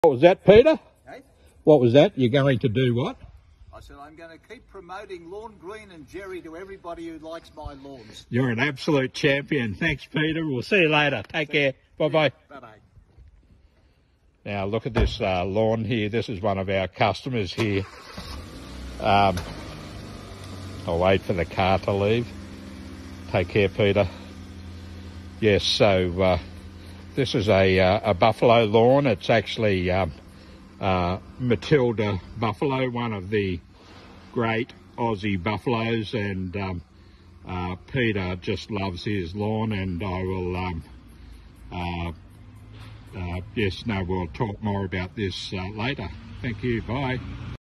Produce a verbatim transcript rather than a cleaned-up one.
What was that, Peter? Hey? What was that? You're going to do what? I said I'm going to keep promoting LawnGreen and Jerry to everybody who likes my lawns. You're an absolute champion. Thanks, Peter. We'll see you later. Take see care. Bye-bye. Bye-bye. Now, look at this uh, lawn here. This is one of our customers here. Um, I'll wait for the car to leave. Take care, Peter. Yes, so uh, this is a, uh, a buffalo lawn. It's actually um, uh, Matilda buffalo, one of the great Aussie buffaloes, and um, uh, Peter just loves his lawn, and I will, um, uh, uh, yes, no, we'll talk more about this uh, later. Thank you, bye.